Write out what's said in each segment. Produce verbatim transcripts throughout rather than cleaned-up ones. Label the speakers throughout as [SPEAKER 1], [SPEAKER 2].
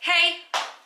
[SPEAKER 1] Hej!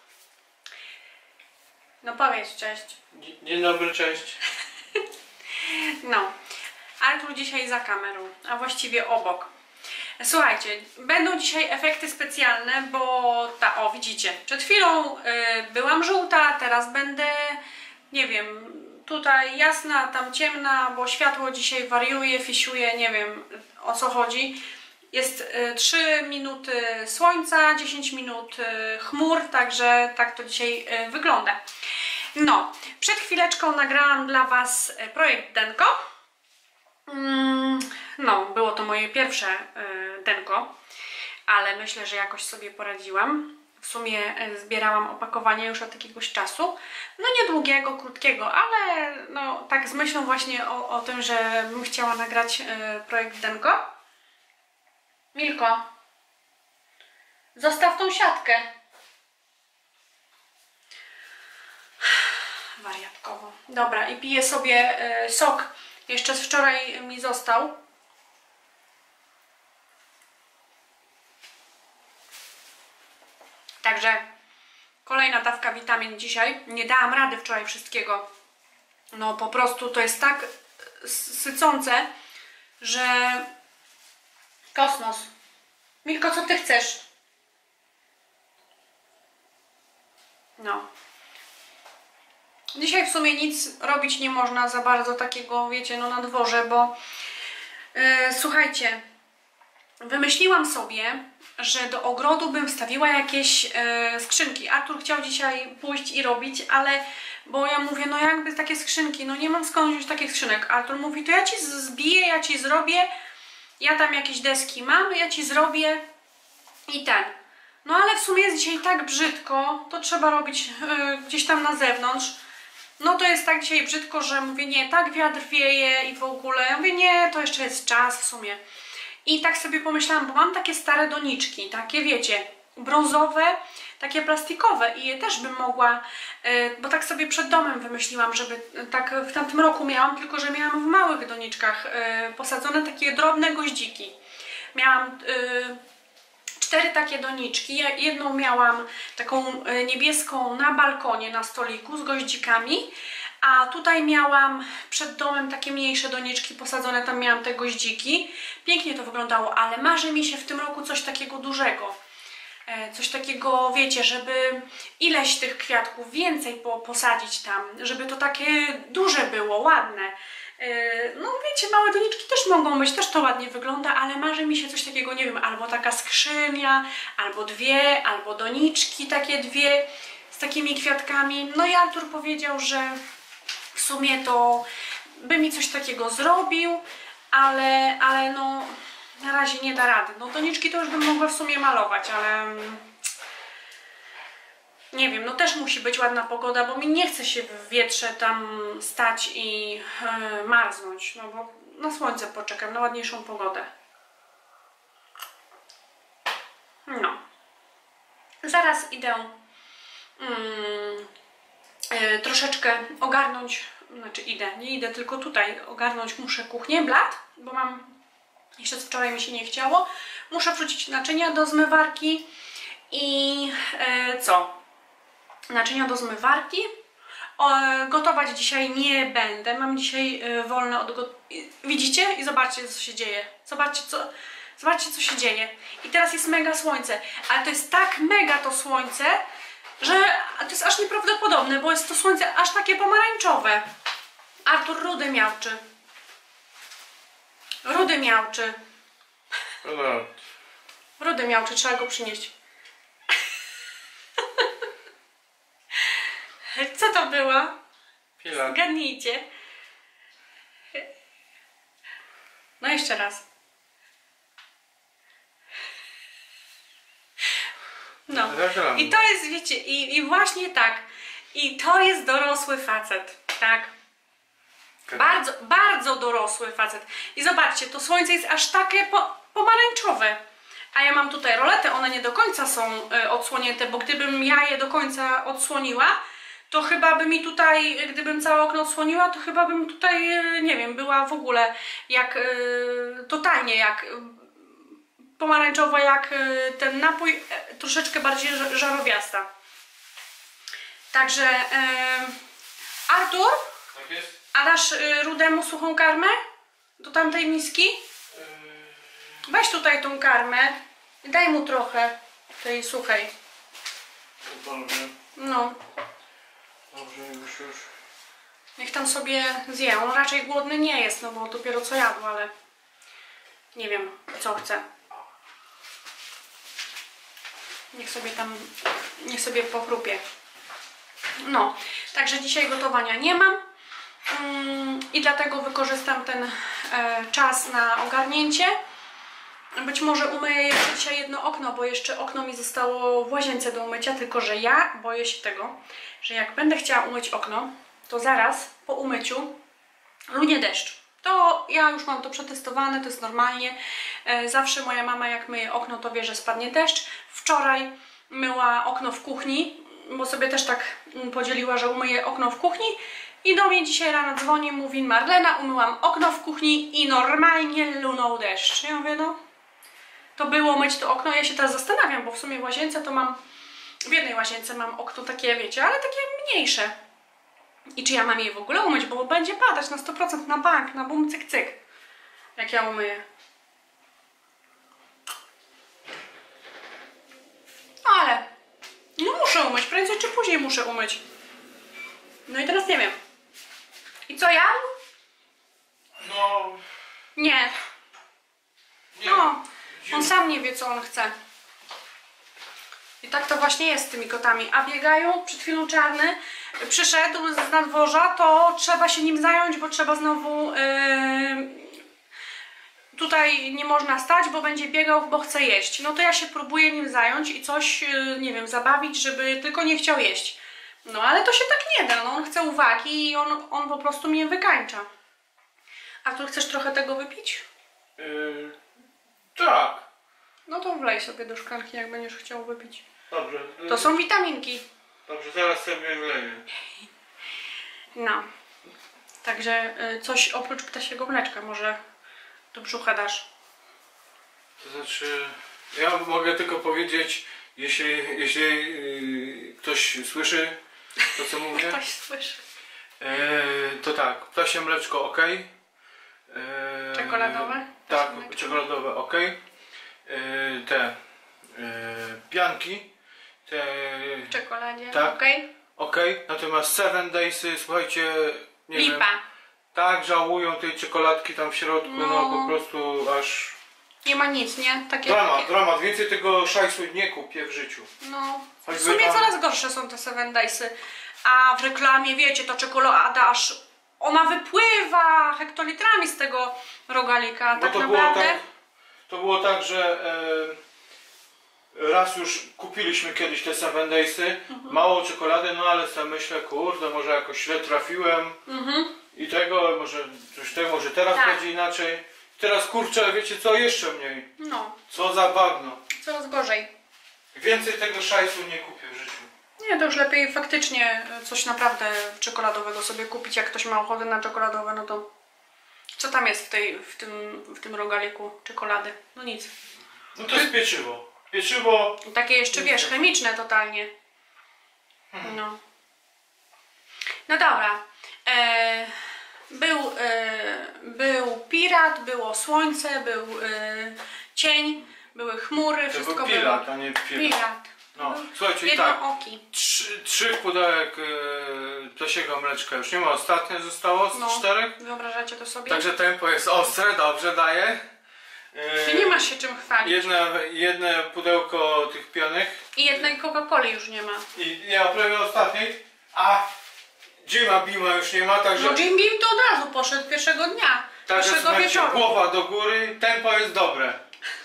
[SPEAKER 1] No powiedz cześć.
[SPEAKER 2] Dzień dobry, cześć.
[SPEAKER 1] No, Artur dzisiaj za kamerą, a właściwie obok. Słuchajcie, będą dzisiaj efekty specjalne, bo ta, o widzicie, przed chwilą y, byłam żółta, teraz będę, nie wiem, tutaj jasna, tam ciemna, bo światło dzisiaj wariuje, fisiuje, nie wiem o co chodzi. Jest y, trzy minuty słońca, dziesięć minut y, chmur, także tak to dzisiaj y, wygląda. No, przed chwileczką nagrałam dla Was projekt Denko. Mm, no, było to moje pierwsze y, Denko, ale myślę, że jakoś sobie poradziłam. W sumie y, zbierałam opakowania już od jakiegoś czasu. No niedługiego, krótkiego, ale no tak z myślą właśnie o, o tym, że bym chciała nagrać y, projekt Denko. Milko, zostaw tą siatkę. Wariatkowo. Dobra, i piję sobie y, sok. Jeszcze z wczoraj mi został. Także kolejna dawka witamin dzisiaj. Nie dałam rady wczoraj wszystkiego. No po prostu to jest tak sycące, że kosmos. Milko, co ty chcesz? No. Dzisiaj w sumie nic robić nie można za bardzo takiego, wiecie, no na dworze, bo yy, słuchajcie, wymyśliłam sobie, że do ogrodu bym wstawiła jakieś yy, skrzynki. Artur chciał dzisiaj pójść i robić, ale bo ja mówię, no jakby takie skrzynki, no nie mam skąd wziąć takich skrzynek. Artur mówi, to ja ci zbiję, ja ci zrobię, ja tam jakieś deski mam, ja ci zrobię i ten. No ale w sumie jest dzisiaj tak brzydko, to trzeba robić yy, gdzieś tam na zewnątrz. No to jest tak dzisiaj brzydko, że mówię, nie, tak wiatr wieje i w ogóle. Ja mówię, nie, to jeszcze jest czas w sumie. I tak sobie pomyślałam, bo mam takie stare doniczki, takie wiecie, brązowe, takie plastikowe i je też bym mogła, bo tak sobie przed domem wymyśliłam, żeby tak w tamtym roku miałam, tylko że miałam w małych doniczkach posadzone takie drobne goździki. Miałam cztery takie doniczki, ja jedną miałam taką niebieską na balkonie, na stoliku z goździkami, a tutaj miałam przed domem takie mniejsze doniczki posadzone, tam miałam te goździki. Pięknie to wyglądało, ale marzy mi się w tym roku coś takiego dużego. Coś takiego, wiecie, żeby ileś tych kwiatków więcej po, posadzić tam, żeby to takie duże było, ładne. No wiecie, małe doniczki też mogą być, też to ładnie wygląda, ale marzy mi się coś takiego, nie wiem, albo taka skrzynia, albo dwie, albo doniczki takie dwie z takimi kwiatkami. No i Artur powiedział, że w sumie to by mi coś takiego zrobił, ale, ale no na razie nie da rady. No doniczki to już bym mogła w sumie malować, ale nie wiem, no też musi być ładna pogoda, bo mi nie chce się w wietrze tam stać i yy, marznąć, no bo na słońce poczekam, na ładniejszą pogodę. No. Zaraz idę yy, yy, troszeczkę ogarnąć, znaczy idę, nie idę, tylko tutaj ogarnąć muszę kuchnię, blat, bo mam, jeszcze z wczoraj mi się nie chciało. Muszę wrzucić naczynia do zmywarki i yy, co? Naczynia do zmywarki. O, gotować dzisiaj nie będę. Mam dzisiaj y, wolne od go... Widzicie? I zobaczcie, co się dzieje. Zobaczcie co... zobaczcie, co się dzieje. I teraz jest mega słońce. Ale to jest tak mega to słońce, że to jest aż nieprawdopodobne, bo jest to słońce aż takie pomarańczowe. Artur rudy miałczy. Rudy miałczy.
[SPEAKER 2] No.
[SPEAKER 1] Rudy miałczy, trzeba go przynieść. Co to było?
[SPEAKER 2] Chwila.
[SPEAKER 1] Zgadnijcie. No jeszcze raz. No. I to jest, wiecie, i, i właśnie tak. I to jest dorosły facet. Tak. Bardzo, bardzo dorosły facet. I zobaczcie, to słońce jest aż takie po, pomarańczowe. A ja mam tutaj rolety, one nie do końca są y, odsłonięte, bo gdybym ja je do końca odsłoniła, to chyba by mi tutaj, gdybym całe okno odsłoniła, to chyba bym tutaj, nie wiem, była w ogóle jak, yy, totalnie jak pomarańczowa jak y, ten napój, e, troszeczkę bardziej ż- żarowiasta. Także e, Artur,
[SPEAKER 2] Tak jest?
[SPEAKER 1] a dasz y, Rudemu suchą karmę do tamtej miski?
[SPEAKER 2] Yy,
[SPEAKER 1] Weź tutaj tą karmę i daj mu trochę tej suchej.
[SPEAKER 2] dobrze.
[SPEAKER 1] No,
[SPEAKER 2] Dobrze, już, już.
[SPEAKER 1] niech tam sobie zje. On raczej głodny nie jest, no bo dopiero co jadł, ale nie wiem co chce. Niech sobie tam, niech sobie pochrupie. No, także dzisiaj gotowania nie mam mm, i dlatego wykorzystam ten e, czas na ogarnięcie. Być może umyję jeszcze dzisiaj jedno okno, bo jeszcze okno mi zostało w łazience do umycia, tylko że ja boję się tego, że jak będę chciała umyć okno, to zaraz po umyciu lunie deszcz. To ja już mam to przetestowane, to jest normalnie. E, zawsze moja mama jak myje okno, to wie, że spadnie deszcz. Wczoraj myła okno w kuchni, bo sobie też tak mm, podzieliła, że umyje okno w kuchni. I do mnie dzisiaj rano dzwoni, mówi: Marlena, umyłam okno w kuchni i normalnie lunął deszcz. Ja mówię, no to było myć to okno. Ja się teraz zastanawiam, bo w sumie w łazience to mam, w jednej łazience mam okno takie, wiecie, ale takie mniejsze. I czy ja mam je w ogóle umyć, bo będzie padać na sto procent na bank, na bum, cyk, cyk, jak ja umyję. Ale no muszę umyć, prędzej czy później muszę umyć. No i teraz nie wiem. I co ja?
[SPEAKER 2] No,
[SPEAKER 1] Nie.
[SPEAKER 2] nie.
[SPEAKER 1] No, on sam nie wie, co on chce. I tak to właśnie jest z tymi kotami. A biegają, przed chwilą Czarny przyszedł z nadworza, to trzeba się nim zająć, bo trzeba znowu yy, tutaj nie można stać, bo będzie biegał, bo chce jeść. No to ja się próbuję nim zająć i coś, yy, nie wiem, zabawić, żeby tylko nie chciał jeść. No ale to się tak nie da, no on chce uwagi i on, on po prostu mnie wykańcza. A tu chcesz trochę tego wypić?
[SPEAKER 2] Yy, tak.
[SPEAKER 1] No to wlej sobie do szklanki, jak będziesz chciał wypić.
[SPEAKER 2] Dobrze.
[SPEAKER 1] To są witaminki.
[SPEAKER 2] Dobrze, zaraz sobie wleję.
[SPEAKER 1] No. Także y, coś oprócz ptasiego mleczka może do brzucha dasz.
[SPEAKER 2] To znaczy, ja mogę tylko powiedzieć, jeśli, jeśli yy, ktoś słyszy to, co mówię,
[SPEAKER 1] Ktoś słyszy.
[SPEAKER 2] yy, to tak, ptasie mleczko ok. Yy,
[SPEAKER 1] Czekoladowe?
[SPEAKER 2] Tak,
[SPEAKER 1] Ptasie mleczko.
[SPEAKER 2] czekoladowe ok. Yy, te yy, pianki, te
[SPEAKER 1] W czekoladzie,
[SPEAKER 2] Tak.
[SPEAKER 1] okej?
[SPEAKER 2] ok. Natomiast Seven Daysy, słuchajcie, nie
[SPEAKER 1] Lipa.
[SPEAKER 2] wiem, tak żałują tej czekoladki tam w środku, no,
[SPEAKER 1] No.
[SPEAKER 2] po prostu aż
[SPEAKER 1] Nie ma nic, nie? Takie,
[SPEAKER 2] dramat,
[SPEAKER 1] takie.
[SPEAKER 2] dramat. Więcej tego szajsu nie kupię w życiu.
[SPEAKER 1] No. W
[SPEAKER 2] Choćby
[SPEAKER 1] sumie
[SPEAKER 2] tam-
[SPEAKER 1] coraz gorsze są te Seven Daysy. A w reklamie, wiecie, to czekolada aż ona wypływa hektolitrami z tego rogalika.
[SPEAKER 2] Bo
[SPEAKER 1] Tak
[SPEAKER 2] to było
[SPEAKER 1] naprawdę.
[SPEAKER 2] tak, to było tak, że e, raz już kupiliśmy kiedyś te Seven Daysy,
[SPEAKER 1] Mhm.
[SPEAKER 2] mało czekolady, no ale sobie myślę, kurde, może jakoś źle trafiłem
[SPEAKER 1] Mhm.
[SPEAKER 2] i tego, może coś tego, może teraz
[SPEAKER 1] Tak.
[SPEAKER 2] będzie inaczej. Teraz kurczę, wiecie co, jeszcze mniej.
[SPEAKER 1] No,
[SPEAKER 2] Co za bagno.
[SPEAKER 1] coraz gorzej.
[SPEAKER 2] Więcej tego szajsu nie kupię w życiu.
[SPEAKER 1] Nie, to już lepiej faktycznie coś naprawdę czekoladowego sobie kupić, jak ktoś ma ochotę na czekoladowe, no to co tam jest w, tej, w, tym, w tym rogaliku czekolady? No nic.
[SPEAKER 2] No to jest pieczywo. Pieczywo.
[SPEAKER 1] Takie jeszcze, wiesz, chemiczne totalnie. No. No dobra. E, był, e, był pirat, było słońce, był e, cień, były chmury,
[SPEAKER 2] To
[SPEAKER 1] wszystko
[SPEAKER 2] był
[SPEAKER 1] było.
[SPEAKER 2] pirat, a nie pirat.
[SPEAKER 1] Pirat.
[SPEAKER 2] No, słuchajcie, i tak.
[SPEAKER 1] Jednooki.
[SPEAKER 2] Trzy, trzech pudełek e, ptasiego mleczka już nie ma. Ostatnie zostało z
[SPEAKER 1] No.
[SPEAKER 2] czterech.
[SPEAKER 1] Wyobrażacie to sobie?
[SPEAKER 2] Także tempo jest ostre, dobrze daje. E,
[SPEAKER 1] Ty nie masz się czym chwalić.
[SPEAKER 2] Jedne, jedne pudełko tych pianek
[SPEAKER 1] I jednej Coca-Coli już nie ma.
[SPEAKER 2] i nie ma prawie ostatniej. A Jima Bima już nie ma, także,
[SPEAKER 1] No Jim Beam to od razu poszedł pierwszego dnia.
[SPEAKER 2] także
[SPEAKER 1] Pierwszego
[SPEAKER 2] słuchajcie,
[SPEAKER 1] wieczoru.
[SPEAKER 2] głowa do góry, tempo jest dobre.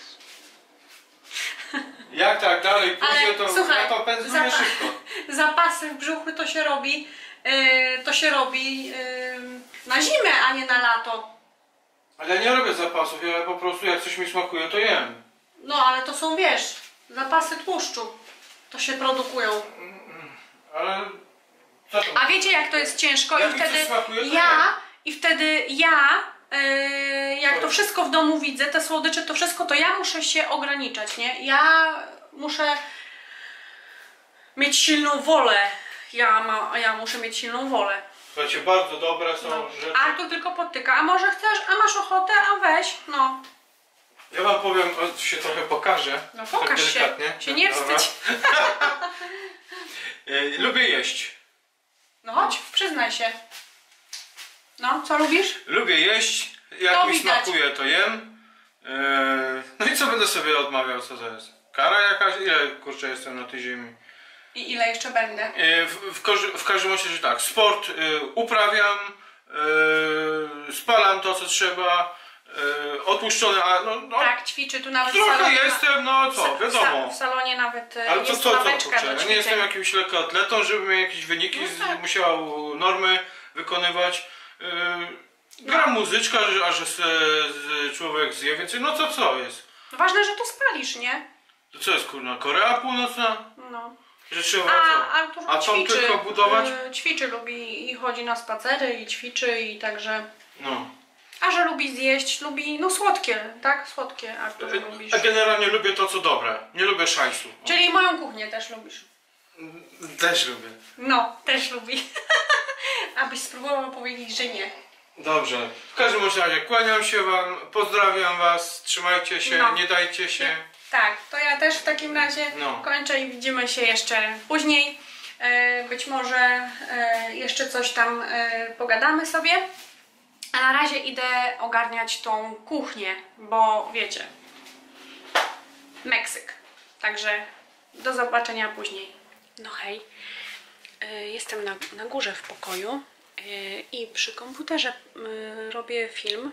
[SPEAKER 2] Jak tak dalej pójdzie,
[SPEAKER 1] Ale
[SPEAKER 2] to
[SPEAKER 1] słuchaj,
[SPEAKER 2] ja to pędzluję
[SPEAKER 1] zapa-
[SPEAKER 2] szybko.
[SPEAKER 1] Zapasy w brzuchu to się robi, yy, to się robi yy, na zimę, a nie na lato.
[SPEAKER 2] Ale ja nie robię zapasów, ja po prostu jak coś mi smakuje, to jem.
[SPEAKER 1] No ale to są, wiesz, zapasy tłuszczu. To się produkują.
[SPEAKER 2] Ale co to?
[SPEAKER 1] A wiecie jak to jest ciężko
[SPEAKER 2] Jak
[SPEAKER 1] i
[SPEAKER 2] mi coś
[SPEAKER 1] wtedy
[SPEAKER 2] smakuje, to
[SPEAKER 1] ja, i wtedy ja Yy, jak to wszystko w domu widzę, te słodycze, to wszystko, to ja muszę się ograniczać, nie? Ja muszę mieć silną wolę. Ja, ma, ja muszę mieć silną wolę.
[SPEAKER 2] Słuchajcie, bardzo dobre są
[SPEAKER 1] No.
[SPEAKER 2] rzeczy.
[SPEAKER 1] Artur tylko podtyka, a może chcesz, a masz ochotę, a weź, no.
[SPEAKER 2] Ja wam powiem, o, się trochę pokażę.
[SPEAKER 1] No pokaż
[SPEAKER 2] tak
[SPEAKER 1] się,
[SPEAKER 2] delikatnie.
[SPEAKER 1] się nie
[SPEAKER 2] Dobra.
[SPEAKER 1] wstydź.
[SPEAKER 2] Yy, Lubię jeść.
[SPEAKER 1] No chodź, przyznaj się. No, co lubisz?
[SPEAKER 2] Lubię jeść. Jak
[SPEAKER 1] To
[SPEAKER 2] mi
[SPEAKER 1] widać.
[SPEAKER 2] smakuje, to jem. Yy, No i co będę sobie odmawiał, co to jest? Kara jakaś? Ile kurczę jestem na tej ziemi?
[SPEAKER 1] I ile jeszcze będę?
[SPEAKER 2] Yy, W, w, każdy, w każdym razie, że tak, sport yy, uprawiam, yy, spalam to, co trzeba, yy, odpuszczone, a no, no
[SPEAKER 1] Tak, ćwiczy tu nawet w
[SPEAKER 2] trochę
[SPEAKER 1] salonie.
[SPEAKER 2] jestem, no co,
[SPEAKER 1] w,
[SPEAKER 2] wiadomo.
[SPEAKER 1] w salonie nawet e,
[SPEAKER 2] Ale to
[SPEAKER 1] jest
[SPEAKER 2] co, co,
[SPEAKER 1] ławeczka
[SPEAKER 2] kurczę,
[SPEAKER 1] do
[SPEAKER 2] ja nie
[SPEAKER 1] ćwiczeń.
[SPEAKER 2] jestem jakimś lekkoatletą, żeby mieć jakieś wyniki,
[SPEAKER 1] No
[SPEAKER 2] z,
[SPEAKER 1] tak.
[SPEAKER 2] musiał normy wykonywać. Yy, gram muzyczka, że- a że se, z, człowiek zje więcej, no to co jest?
[SPEAKER 1] No ważne, że to spalisz, nie?
[SPEAKER 2] To co jest kurna, Korea Północna?
[SPEAKER 1] No.
[SPEAKER 2] Że trzeba
[SPEAKER 1] A
[SPEAKER 2] co?
[SPEAKER 1] Artur
[SPEAKER 2] A tą
[SPEAKER 1] ćwiczy,
[SPEAKER 2] tylko budować?
[SPEAKER 1] y, ćwiczy, lubi i chodzi na spacery i ćwiczy i także...
[SPEAKER 2] No.
[SPEAKER 1] A że lubi zjeść, lubi, no słodkie, tak? Słodkie Artur lubisz.
[SPEAKER 2] A generalnie lubię to, co dobre. Nie lubię szajsu. O.
[SPEAKER 1] Czyli moją kuchnię też lubisz.
[SPEAKER 2] Też lubię.
[SPEAKER 1] No, też lubi. Abyś spróbował powiedzieć, że nie.
[SPEAKER 2] Dobrze. W każdym razie kłaniam się wam, pozdrawiam was, trzymajcie się,
[SPEAKER 1] No.
[SPEAKER 2] nie dajcie się.
[SPEAKER 1] Tak, to ja też w takim razie
[SPEAKER 2] No.
[SPEAKER 1] kończę i widzimy się jeszcze później. E, Być może e, jeszcze coś tam e, pogadamy sobie. A na razie idę ogarniać tą kuchnię, bo wiecie, Meksyk. Także do zobaczenia później. No hej, e, jestem na, na górze w pokoju e, i przy komputerze e, robię film.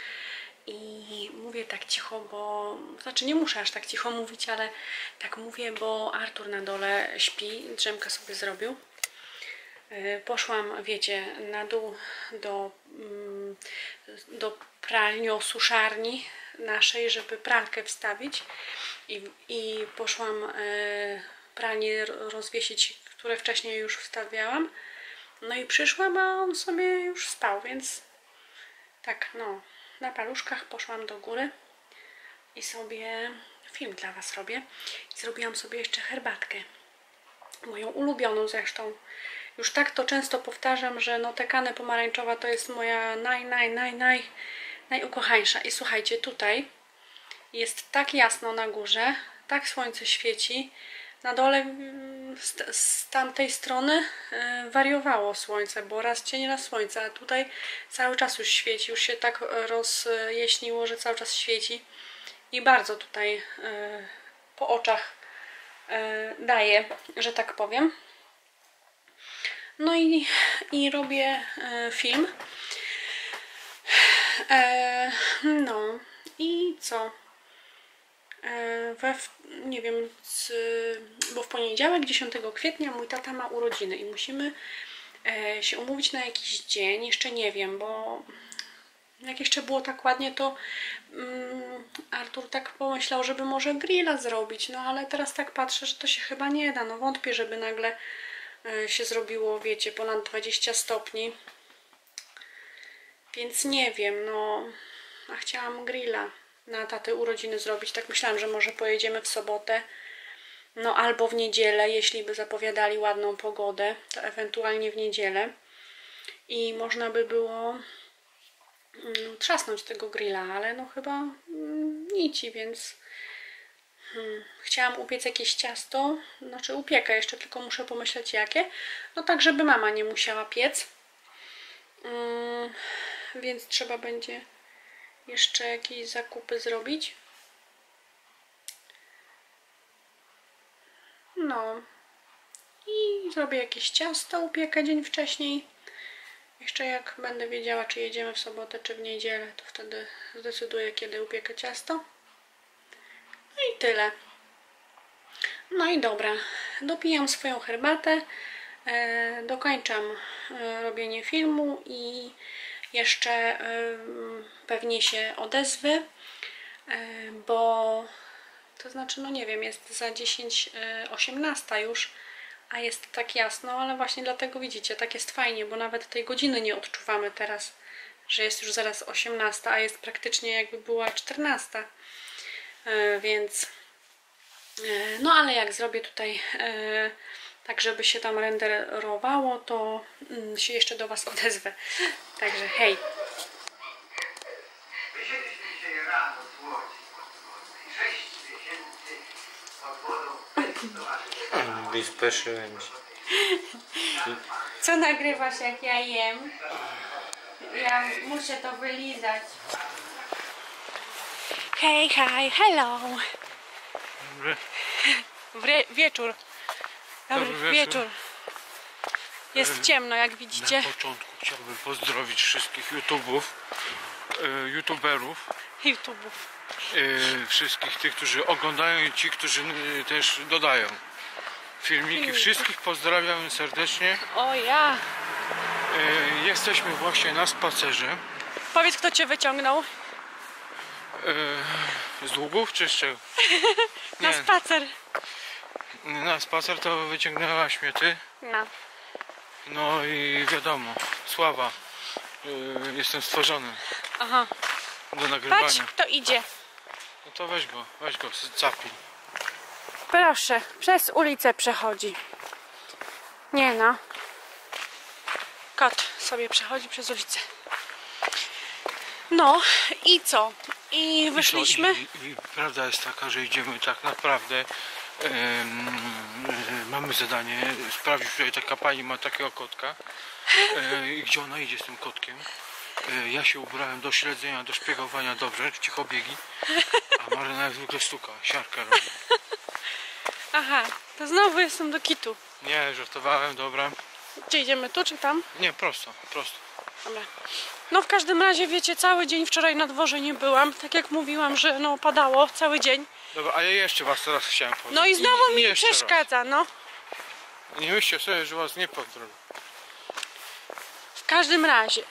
[SPEAKER 1] I mówię tak cicho, bo... Znaczy nie muszę aż tak cicho mówić, ale tak mówię, bo Artur na dole śpi, drzemkę sobie zrobił. Yy, Poszłam, wiecie, na dół do, mm, do pralnio-suszarni naszej, żeby pralkę wstawić. I, i poszłam yy, pralnię rozwiesić, które wcześniej już wstawiałam. No i przyszłam, a on sobie już spał, więc tak, no... Na paluszkach poszłam do góry i sobie film dla was robię. I zrobiłam sobie jeszcze herbatkę. Moją ulubioną zresztą. Już tak to często powtarzam, że no tekana pomarańczowa to jest moja naj, naj, naj, naj, najukochańsza. I słuchajcie, tutaj jest tak jasno na górze, tak słońce świeci. Na dole z, z tamtej strony yy, wariowało słońce, bo raz cień, raz słońce, a tutaj cały czas już świeci, już się tak rozjaśniło, że cały czas świeci i bardzo tutaj yy, po oczach yy, daje, że tak powiem. No i, i robię yy, film. Yy, no i co? We, nie wiem, z, bo w poniedziałek dziesiątego kwietnia mój tata ma urodziny i musimy e, się umówić na jakiś dzień, jeszcze nie wiem, bo jak jeszcze było tak ładnie, to mm, Artur tak pomyślał, żeby może grilla zrobić, no ale teraz tak patrzę, że to się chyba nie da, no wątpię, żeby nagle e, się zrobiło, wiecie, ponad dwadzieścia stopni, więc nie wiem, no, a chciałam grilla na taty urodziny zrobić. Tak myślałam, że może pojedziemy w sobotę, no albo w niedzielę, jeśli by zapowiadali ładną pogodę, to ewentualnie w niedzielę i można by było mm, trzasnąć tego grilla, ale no chyba mm, nici, więc hmm, chciałam upiec jakieś ciasto, znaczy upiekę jeszcze, tylko muszę pomyśleć jakie, no tak, żeby mama nie musiała piec, mm, więc trzeba będzie jeszcze jakieś zakupy zrobić. No. I zrobię jakieś ciasto, upiekę dzień wcześniej. Jeszcze jak będę wiedziała, czy jedziemy w sobotę, czy w niedzielę, to wtedy zdecyduję, kiedy upiekę ciasto. No i tyle. No i dobra. Dopijam swoją herbatę. E, dokończam e, robienie filmu i jeszcze y, pewnie się odezwę, y, bo to znaczy, no nie wiem, jest za dziesięć osiemnaście już, a jest tak jasno, ale właśnie dlatego widzicie, tak jest fajnie, bo nawet tej godziny nie odczuwamy teraz że jest już zaraz osiemnasta, a jest praktycznie jakby była czternasta. E, więc e, no ale jak zrobię tutaj e, tak, żeby się tam renderowało, to mm, się jeszcze do Was odezwę. Także hej!
[SPEAKER 3] Wysiedliśmy rano z Łodzi podwodnej. Sześć miesięcy pod wodą bez towarzystwa.
[SPEAKER 2] Wyspieszyłem się.
[SPEAKER 1] Co nagrywasz, jak ja jem? Ja muszę to wylizać. Hej, hej, hello!
[SPEAKER 2] Dobry.
[SPEAKER 1] Wre wieczór. Dobry,
[SPEAKER 2] Dobry
[SPEAKER 1] wieczór.
[SPEAKER 2] wieczór.
[SPEAKER 1] Jest ciemno, jak widzicie.
[SPEAKER 2] Na początku chciałbym pozdrowić wszystkich YouTubów, e, YouTuberów,
[SPEAKER 1] YouTube'ów.
[SPEAKER 2] e, wszystkich tych, którzy oglądają i ci, którzy e, też dodają filmiki.
[SPEAKER 1] Filmiki.
[SPEAKER 2] Wszystkich pozdrawiam serdecznie.
[SPEAKER 1] O ja!
[SPEAKER 2] E, jesteśmy właśnie na spacerze.
[SPEAKER 1] Powiedz, kto cię wyciągnął
[SPEAKER 2] E, z długów czy z czego?
[SPEAKER 1] na
[SPEAKER 2] Nie.
[SPEAKER 1] spacer.
[SPEAKER 2] Na spacer to wyciągnęłaś mnie ty.
[SPEAKER 1] No.
[SPEAKER 2] No i wiadomo, sława. E, jestem stworzony
[SPEAKER 1] Aha.
[SPEAKER 2] do nagrywania.
[SPEAKER 1] Patrz, kto idzie.
[SPEAKER 2] No to weź go, weź go, capij.
[SPEAKER 1] Proszę, przez ulicę przechodzi. Nie no. Kot sobie przechodzi przez ulicę. No i co? I wyszliśmy.
[SPEAKER 2] I, i, i prawda jest taka, że idziemy tak naprawdę. Em, mamy zadanie sprawdzić, tutaj taka pani ma takiego kotka. E, i gdzie ona idzie z tym kotkiem. E, ja się ubrałem do śledzenia, do szpiegowania dobrze, cichobiegi. A Maryna jak zwykle stuka, siarkę robi.
[SPEAKER 1] Aha, to znowu jestem do kitu.
[SPEAKER 2] Nie, żartowałem, dobra.
[SPEAKER 1] Gdzie idziemy? Tu czy tam?
[SPEAKER 2] Nie, prosto, prosto.
[SPEAKER 1] Dobra. No w każdym razie, wiecie, cały dzień wczoraj na dworze nie byłam. Tak jak mówiłam, że no padało cały dzień.
[SPEAKER 2] Dobra, a ja jeszcze was teraz chciałem powiedzieć.
[SPEAKER 1] No i znowu mi
[SPEAKER 2] jeszcze
[SPEAKER 1] przeszkadza, no.
[SPEAKER 2] raz. Nie myślcie sobie, że was nie pozdrowię.
[SPEAKER 1] W każdym razie.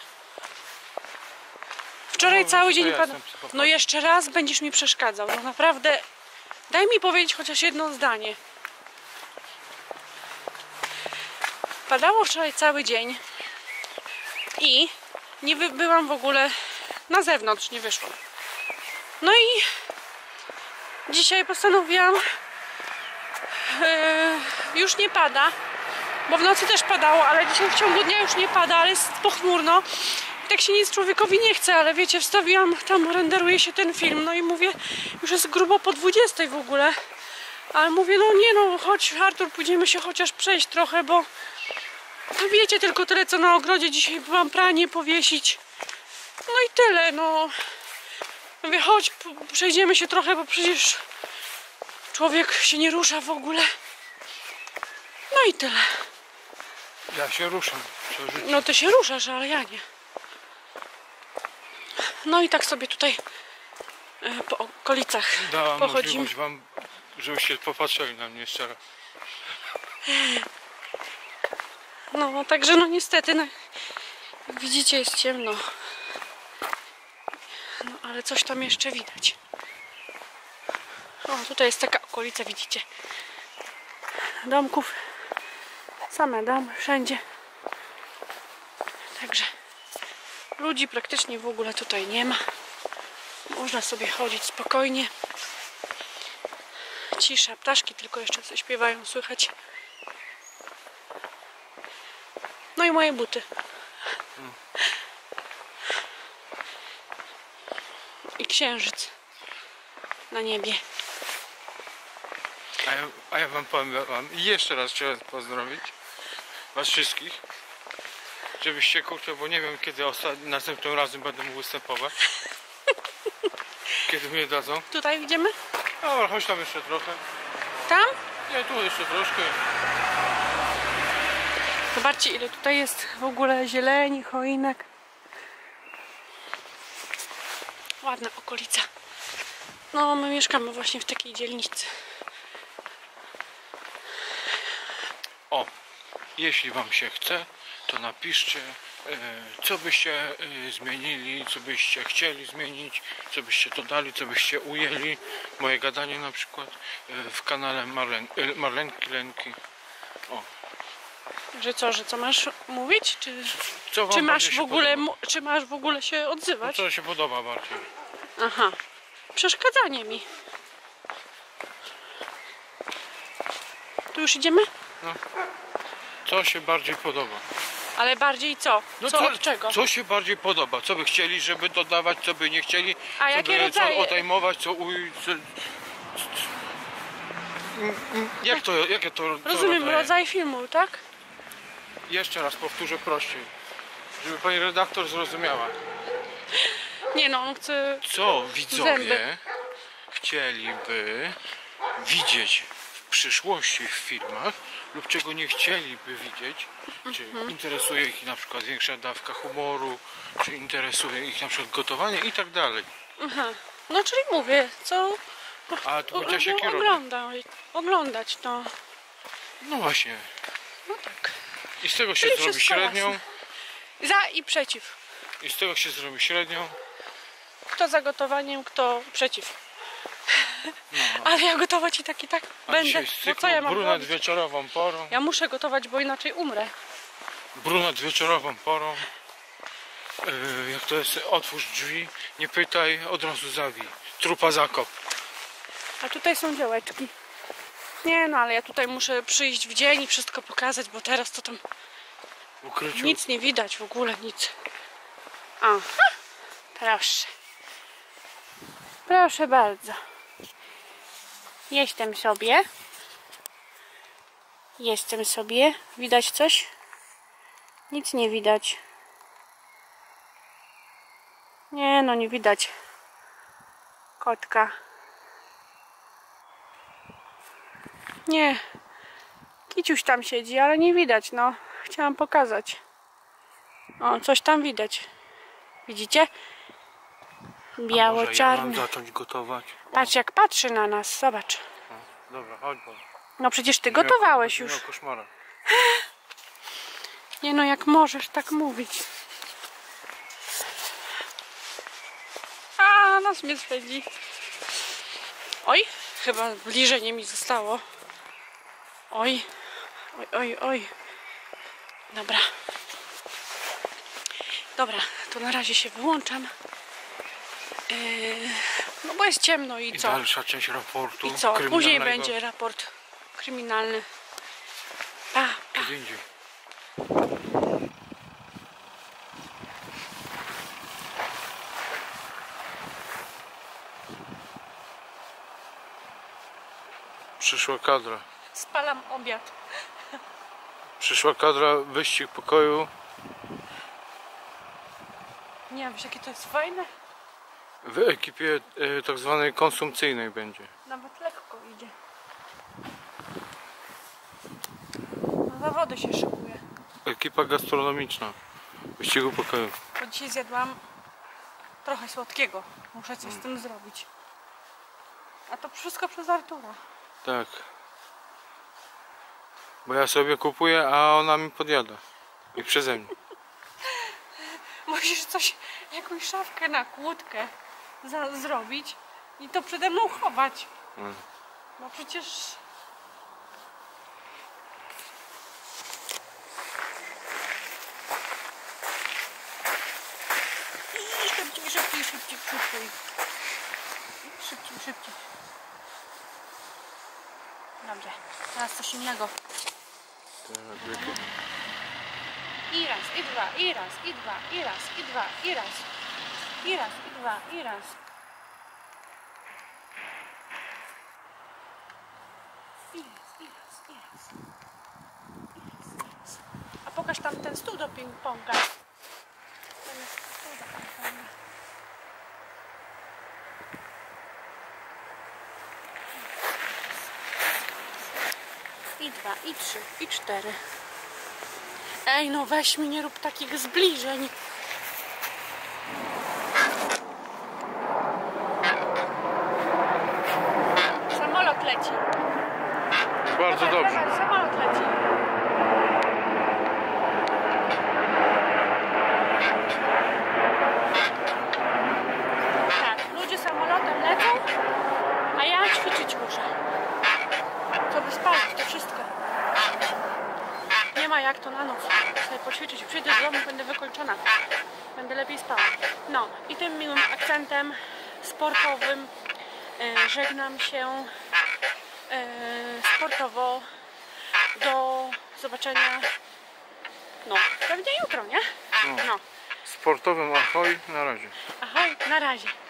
[SPEAKER 1] Wczoraj
[SPEAKER 2] No,
[SPEAKER 1] cały
[SPEAKER 2] to
[SPEAKER 1] dzień
[SPEAKER 2] ja
[SPEAKER 1] padał.
[SPEAKER 2] jestem psychopatą.
[SPEAKER 1] No jeszcze raz będziesz mi przeszkadzał. No naprawdę. Daj mi powiedzieć chociaż jedno zdanie. Padało wczoraj cały dzień. I nie wy- byłam w ogóle na zewnątrz, nie wyszłam. No i dzisiaj postanowiłam, yy, już nie pada, bo w nocy też padało, ale dzisiaj w ciągu dnia już nie pada, ale jest pochmurno. I tak się nic człowiekowi nie chce, ale wiecie, wstawiłam, tam renderuje się ten film, no i mówię, już jest grubo po dwudziestej w ogóle. Ale mówię, no nie no, chodź Artur, pójdziemy się chociaż przejść trochę, bo no wiecie, tylko tyle co na ogrodzie dzisiaj byłam pranie powiesić. No i tyle, no. Mówię, chodź, p- przejdziemy się trochę, bo przecież człowiek się nie rusza w ogóle. No i tyle.
[SPEAKER 2] Ja się ruszam. Co życie.
[SPEAKER 1] No ty się ruszasz, ale ja nie. No i tak sobie tutaj e, po okolicach
[SPEAKER 2] Dałam
[SPEAKER 1] pochodzimy.
[SPEAKER 2] możliwość wam, żebyście popatrzyli na mnie jeszcze raz.
[SPEAKER 1] No, także no niestety, no, jak widzicie, jest ciemno. No, ale coś tam jeszcze widać. O, tutaj jest taka okolica, widzicie. Domków. Same domy, wszędzie. Także ludzi praktycznie w ogóle tutaj nie ma. Można sobie chodzić spokojnie. Cisza, ptaszki tylko jeszcze coś śpiewają, słychać. No i moje buty. I księżyc na niebie.
[SPEAKER 2] A ja, a ja wam powiem wam i jeszcze raz chciałem pozdrowić was wszystkich. Żebyście kurczę, bo nie wiem kiedy osta- następnym razem będę mógł występować. Kiedy mnie dadzą.
[SPEAKER 1] Tutaj idziemy?
[SPEAKER 2] Dobra, chodź tam jeszcze trochę.
[SPEAKER 1] Tam?
[SPEAKER 2] Nie, tu jeszcze troszkę.
[SPEAKER 1] Zobaczcie, ile tutaj jest w ogóle zieleni, choinek. Ładna okolica. No, my mieszkamy właśnie w takiej dzielnicy.
[SPEAKER 2] O, jeśli wam się chce, to napiszcie, e, co byście e, zmienili, co byście chcieli zmienić, co byście dodali, co byście ujęli. Moje gadanie na przykład e, w kanale Marlen, e, Marlenki Lenki. O,
[SPEAKER 1] Że co, że co masz mówić? Czy,
[SPEAKER 2] Co wam
[SPEAKER 1] czy, masz
[SPEAKER 2] bardziej
[SPEAKER 1] w
[SPEAKER 2] się
[SPEAKER 1] ogóle,
[SPEAKER 2] podoba?
[SPEAKER 1] mu- czy masz w ogóle się
[SPEAKER 2] No
[SPEAKER 1] odzywać?
[SPEAKER 2] co się podoba bardziej?
[SPEAKER 1] Aha. Przeszkadzanie mi. Tu już idziemy?
[SPEAKER 2] Co się bardziej podoba?
[SPEAKER 1] Ale bardziej co?
[SPEAKER 2] No
[SPEAKER 1] co
[SPEAKER 2] co,
[SPEAKER 1] od czego?
[SPEAKER 2] co się bardziej podoba? Co by chcieli, żeby dodawać, co by nie chcieli?
[SPEAKER 1] A
[SPEAKER 2] co
[SPEAKER 1] jakie
[SPEAKER 2] by,
[SPEAKER 1] rodzaje?
[SPEAKER 2] Co odejmować, co uj... Co... Jak to, jakie to co
[SPEAKER 1] Rozumiem,
[SPEAKER 2] rodzaje?
[SPEAKER 1] rodzaj filmu, tak?
[SPEAKER 2] Jeszcze raz powtórzę prościej, żeby pani redaktor zrozumiała.
[SPEAKER 1] Nie no, on chce...
[SPEAKER 2] Co widzowie
[SPEAKER 1] Zęby.
[SPEAKER 2] chcieliby widzieć w przyszłości w filmach lub czego nie chcieliby widzieć, czy
[SPEAKER 1] Mhm.
[SPEAKER 2] interesuje ich na przykład większa dawka humoru, czy interesuje ich na przykład gotowanie i tak dalej.
[SPEAKER 1] Aha. No czyli mówię, co...
[SPEAKER 2] A tu
[SPEAKER 1] o-
[SPEAKER 2] powiedziałeś jaki rodzaj?
[SPEAKER 1] ogląda, oglądać, no.
[SPEAKER 2] No właśnie.
[SPEAKER 1] No tak.
[SPEAKER 2] I z tego się
[SPEAKER 1] Czyli
[SPEAKER 2] zrobi
[SPEAKER 1] wszystko
[SPEAKER 2] średnią.
[SPEAKER 1] jasne. Za i przeciw.
[SPEAKER 2] I z tego się zrobi średnią.
[SPEAKER 1] Kto za gotowaniem, kto przeciw.
[SPEAKER 2] No.
[SPEAKER 1] Ale ja gotować i tak i tak
[SPEAKER 2] A
[SPEAKER 1] będę.
[SPEAKER 2] dzisiaj z
[SPEAKER 1] Bo co
[SPEAKER 2] cyklu
[SPEAKER 1] ja mam
[SPEAKER 2] brunet
[SPEAKER 1] robić?
[SPEAKER 2] wieczorową porą.
[SPEAKER 1] Ja muszę gotować, bo inaczej umrę.
[SPEAKER 2] Brunet wieczorową porą. Yy, jak to jest, otwórz drzwi, nie pytaj, od razu zawij. Trupa zakop.
[SPEAKER 1] A tutaj są działeczki. Nie no, ale ja tutaj muszę przyjść w dzień i wszystko pokazać, bo teraz to tam
[SPEAKER 2] W ukryciu.
[SPEAKER 1] nic nie widać, w ogóle nic. A, proszę. Proszę bardzo. Jestem sobie. Jestem sobie. Widać coś? Nic nie widać. Nie no, nie widać kotka. Nie. Kiciuś tam siedzi, ale nie widać, no. Chciałam pokazać. O, coś tam widać. Widzicie?
[SPEAKER 2] Może ja mam
[SPEAKER 1] Biało-czarny.
[SPEAKER 2] zacząć gotować?
[SPEAKER 1] Patrz jak patrzy na nas, zobacz.
[SPEAKER 2] Dobra, chodź bo.
[SPEAKER 1] No przecież ty
[SPEAKER 2] Miał-
[SPEAKER 1] gotowałeś
[SPEAKER 2] miał
[SPEAKER 1] już.
[SPEAKER 2] koszmara.
[SPEAKER 1] Nie no, jak możesz tak mówić. A, nas mnie spędzi. Oj, chyba bliżej mi zostało. Oj, oj, oj, oj. Dobra. Dobra, to na razie się wyłączam. Yy, no bo jest ciemno i
[SPEAKER 2] I
[SPEAKER 1] co?
[SPEAKER 2] dalsza część raportu
[SPEAKER 1] I co? Później
[SPEAKER 2] kryminalnego.
[SPEAKER 1] będzie raport kryminalny. Pa, pa.
[SPEAKER 2] Kiedy indziej. Przyszła kadra.
[SPEAKER 1] Spalam obiad.
[SPEAKER 2] Przyszła kadra, wyścig pokoju.
[SPEAKER 1] Nie wiem, jakie to jest fajne.
[SPEAKER 2] W ekipie e, tak zwanej konsumpcyjnej będzie.
[SPEAKER 1] Nawet lekko idzie. Na zawody się szykuje.
[SPEAKER 2] Ekipa gastronomiczna. Wyścigu pokoju.
[SPEAKER 1] Bo dzisiaj zjadłam trochę słodkiego. Muszę coś z tym zrobić. A to wszystko przez Artura.
[SPEAKER 2] Tak. Bo ja sobie kupuję, a ona mi podjada. I przeze mnie.
[SPEAKER 1] Musisz coś, jakąś szafkę na kłódkę za, zrobić i to przede mną chować.
[SPEAKER 2] Mm.
[SPEAKER 1] No przecież... I szybciej, szybciej, szybciej, szybciej. Szybciej, szybciej. Dobrze, teraz coś innego. I raz, i dwa, i raz, i dwa, i raz, i dwa, i raz. I raz, i dwa, i raz. I raz, i raz, i raz. I raz, i raz. A pokaż tam ten stół do ping-ponga. Ten jest stół do ping-ponga. I dwa, i trzy, i cztery. Ej, no weź mi, nie rób takich zbliżeń. Samolot leci.
[SPEAKER 2] Bardzo
[SPEAKER 1] Dawaj,
[SPEAKER 2] dobrze.
[SPEAKER 1] dawaj, samolot leci. Tak, ludzie samolotem lecą, a ja ćwiczyć muszę. Co by spalić to wszystko. Nie nie ma jak to na noc sobie poćwiczyć. Przyjdę do domu, będę wykończona. Będę lepiej spała. No i tym miłym akcentem sportowym e, żegnam się e, sportowo. Do zobaczenia no, pewnie jutro, nie?
[SPEAKER 2] No.
[SPEAKER 1] No.
[SPEAKER 2] Sportowym ahoj, na razie.
[SPEAKER 1] Ahoj, na razie.